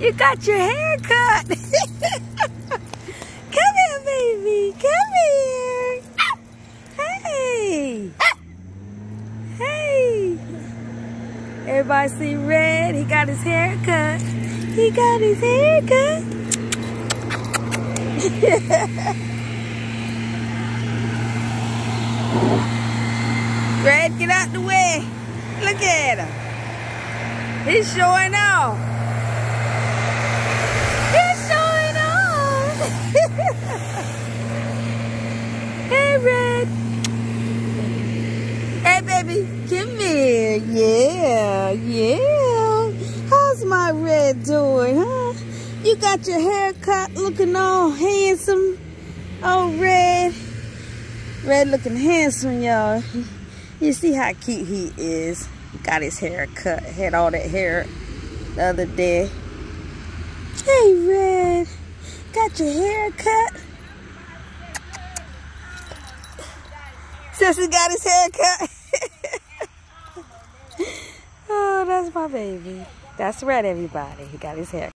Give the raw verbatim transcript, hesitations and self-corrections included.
You got your hair cut. Come here, baby. Come here. Hey. Hey. Everybody see Red? He got his hair cut. He got his hair cut. Red, get out the way. Look at him. He's showing off. He's showing off. Hey, Red. Hey, baby. Come here. Yeah, yeah. How's my Red doing, huh? You got your hair cut looking all handsome. Oh, Red. Red looking handsome, y'all. You see how cute he is. Got his hair cut. Had all that hair the other day. Hey, Red. Got your hair cut? Sissy got his hair cut. Oh, that's my baby. That's Red, everybody. He got his hair cut.